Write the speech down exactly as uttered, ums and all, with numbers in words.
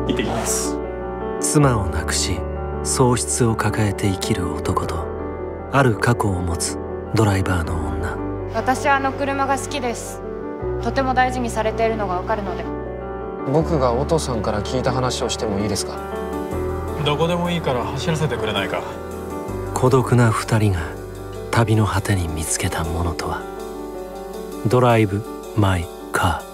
行ってきます。 妻を亡くし喪失を抱えて生きる男と、ある過去を持つドライバーの女。 私はあの車が好きです。とても大事にされているのがわかるので。 僕がお父さんから聞いた話をしてもいいですか？ どこでもいいから走らせてくれないか。 孤独な二人が旅の果てに見つけたものとは。ドライブ・マイ・カー。